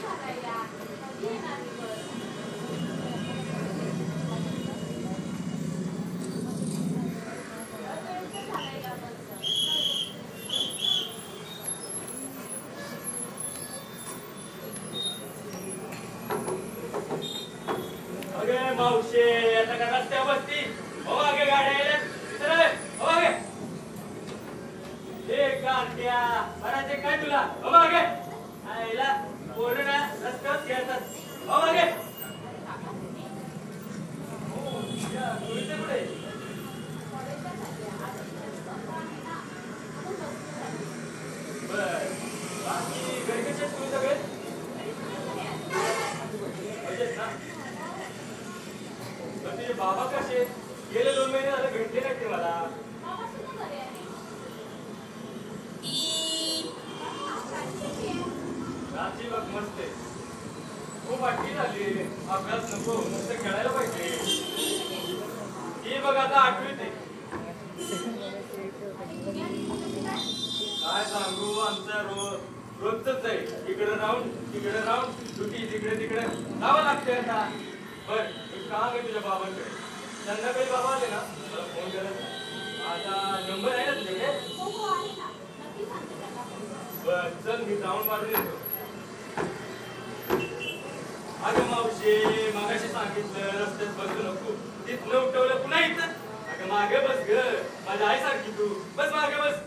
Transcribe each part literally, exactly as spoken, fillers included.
मावशे आता का रस्त्या बसती हो आगे गाड्या आल्यात चल हो आगे ए कारट्या बराचे काय तुला हो आगे आईला पोरं ना रस्त्यावर खेळतात हो आगे हो या तुझे कुठे बर बाकी घरी कसे तू सगळे मजेत ना तुझे बाबा कसे गेले दोन महिने झाले भेटले नाही ते मला राजी बघ मस्त खूप आठवी झाली अभ्यास नको मस्त खेळायला पाहिजे ही बघ आता आठवीत आहे काय सांगू आमचा रोज रोजच आहे इकडे राहून तिकडे राहून दुटी तिकडे तिकडे जावं लागते आता बर काम आहे तुझ्या बाबांकडे संध्याकाळी बाबा आले ना मला फोन करत आता नंबर आहे ना तुझ्याकडे बर चल मी जाऊन मारून येतो अगं मावशे मागाशी सांगितलं रस्त्यात बसू नको तिथनं उठवलं पुन्हा इथं अगं मागे बस ग माझ्या आई सारखी तू बस मागे बस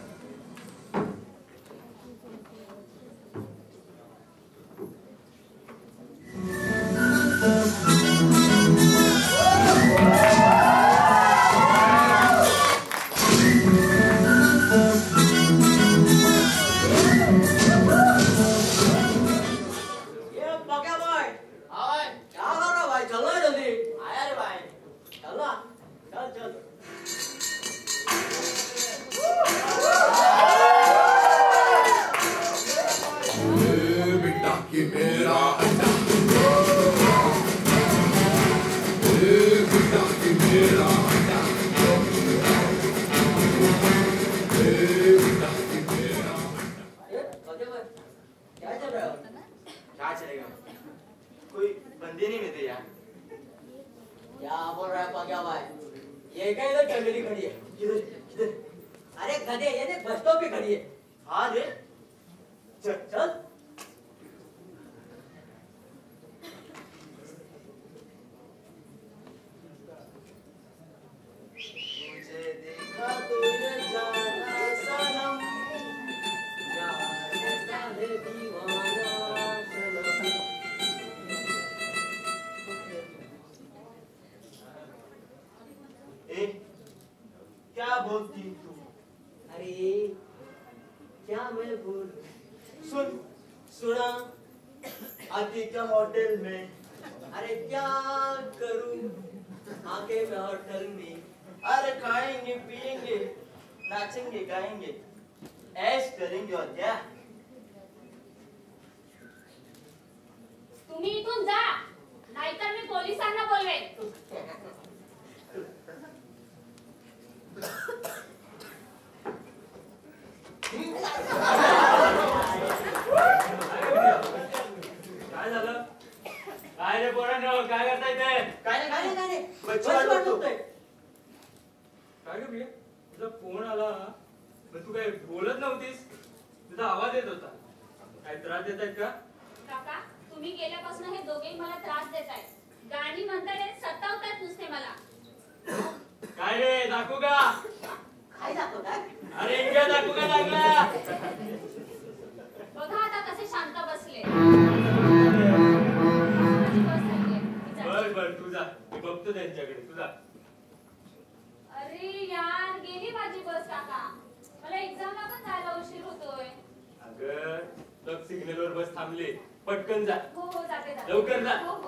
पटकन जा हो हो जाते जाते लवकर जा हो हो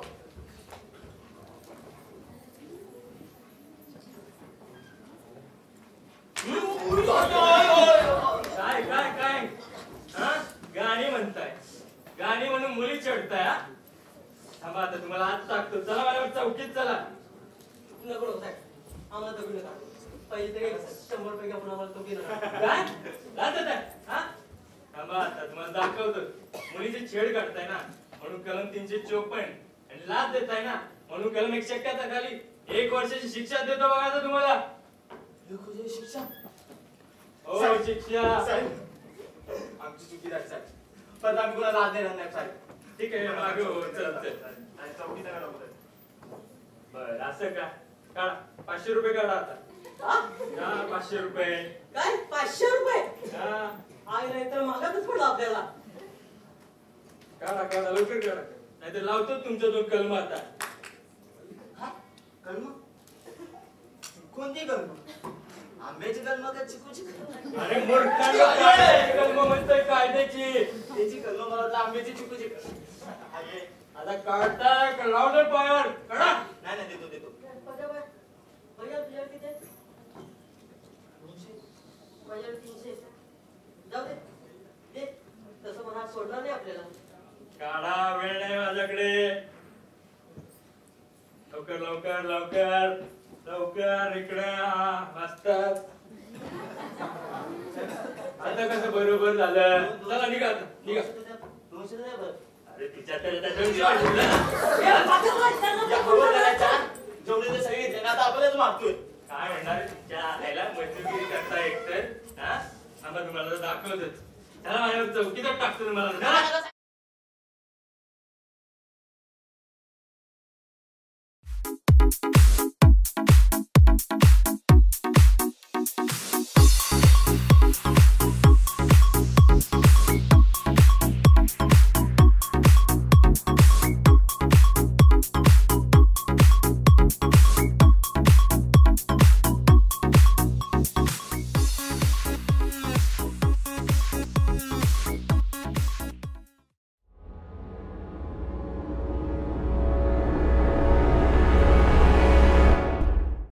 काय काय काय हा गाणी म्हणताय गाणी म्हणून मुली चढताय थांबा आता तुम्हाला आज टाकतो चला मला चौकीत चला नको साहेब आम्हाला तो नका पहिले तरी शंभर पैकी आपण आम्हाला तो काय थांबा आता तुम्हाला दाखवतो मुलीची छेड काढताय ना म्हणून कलम तीनशे चोपन्न आणि लाच देताय ना म्हणून कलम एकशे एक्क्याहत्तर खाली एक वर्षाची शिक्षा देतो बघा आता तुम्हाला. शिक्षा हो शिक्षा. आमची चुकी झाली साहेब. पण आम्ही कोणाला लाच देणार नाही साहेब. ठीक आहे मागे हो चल चल. आणि चौकीचा काय नव्हतं. बर असं का काढा पाचशे रुपये काढा आता. हा पाचशे रुपये. काय पाचशे रुपये हा आई नाही तर मागातच पडलं आपल्याला. काढा काढा लवकर काढा नाहीतर लावतो तुमच्या दोन कलम आता. कलम कोणती कलम? आंब्याची कलम का चिकूची कलम? अरे मूर्खांनो कायद्याची कलम म्हणतोय कायद्याची. त्याची कलम मला वाटलं आंब्याची चिकूची आता काढताय का लावलं पायावर काढा. नाही नाही देतो देतो. जाऊ दे दे तसं म्हणा सोडणार नाही आपल्याला. काढा वेळ नाही माझ्याकडे. लवकर लवकर लवकर लवकर इकडे वाजतात. आता कसं बरोबर झालं. चला निघा आता, निघा. दोनशे द्या बरं. अरे तिच्या जेवढे ते सगळे घेतले ना आता आपल्यालाच मागतोय. काय म्हणणार तिच्या आईला मजुरी करता एकतर. हा आम्हाला तुम्हाला दाखवतच. चला माझ्यावर चौकीतच टाकतो तुम्हाला.